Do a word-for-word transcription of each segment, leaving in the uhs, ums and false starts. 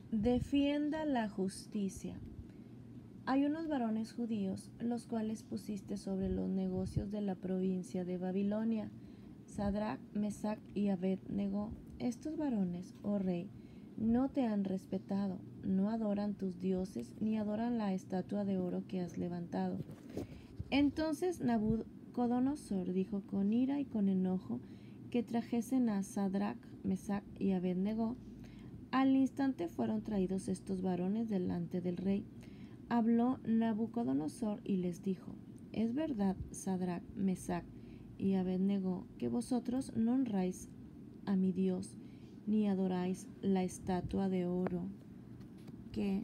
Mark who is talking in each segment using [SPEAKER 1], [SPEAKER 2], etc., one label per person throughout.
[SPEAKER 1] Defienda la justicia. Hay unos varones judíos, los cuales pusiste sobre los negocios de la provincia de Babilonia, Sadrach, Mesach y Abed-nego. Estos varones, oh rey, no te han respetado, no adoran tus dioses, ni adoran la estatua de oro que has levantado. Entonces Nabucodonosor dijo con ira y con enojo que trajesen a Sadrach, Mesach y Abed-nego. Al instante fueron traídos estos varones delante del rey. Habló Nabucodonosor y les dijo: Es verdad, Sadrach, Mesach y Abed-nego, que vosotros no honráis a mi Dios, ni adoráis la estatua de oro que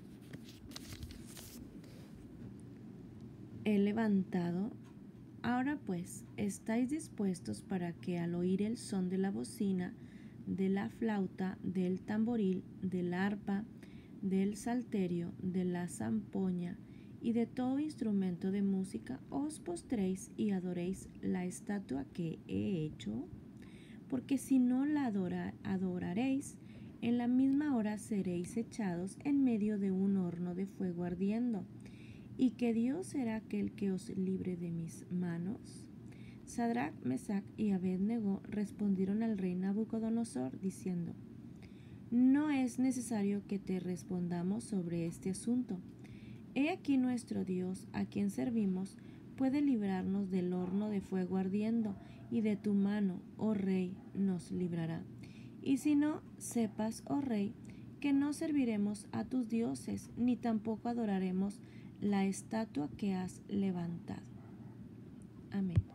[SPEAKER 1] he levantado. Ahora pues, ¿estáis dispuestos para que al oír el son de la bocina, de la flauta, del tamboril, del arpa, del salterio, de la zampoña y de todo instrumento de música, os postréis y adoréis la estatua que he hecho? Porque si no la adora, adoraréis, en la misma hora seréis echados en medio de un horno de fuego ardiendo. ¿Y que Dios será aquel que os libre de mis manos? Sadrach, Mesach y Abed-nego respondieron al rey Nabucodonosor diciendo: No es necesario que te respondamos sobre este asunto. He aquí nuestro Dios, a quien servimos, puede librarnos del horno de fuego ardiendo, y de tu mano, oh rey, nos librará. Y si no, sepas, oh rey, que no serviremos a tus dioses, ni tampoco adoraremos la estatua que has levantado. Amén.